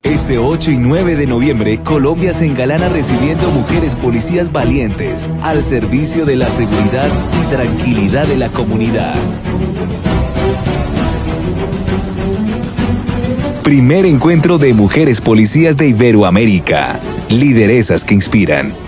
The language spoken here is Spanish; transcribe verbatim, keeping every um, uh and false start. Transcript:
Este ocho y nueve de noviembre, Colombia se engalana recibiendo mujeres policías valientes al servicio de la seguridad y tranquilidad de la comunidad. Primer encuentro de mujeres policías de Iberoamérica. Lideresas que inspiran.